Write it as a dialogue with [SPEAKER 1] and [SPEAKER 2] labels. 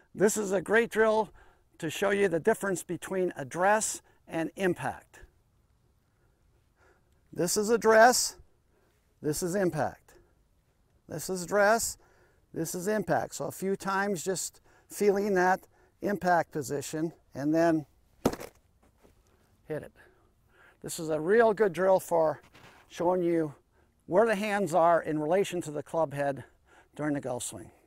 [SPEAKER 1] This is a great drill to show you the difference between address and impact. This is address, this is impact. This is address, this is impact. So a few times just feeling that impact position and then hit it. This is a real good drill for showing you where the hands are in relation to the club head during the golf swing.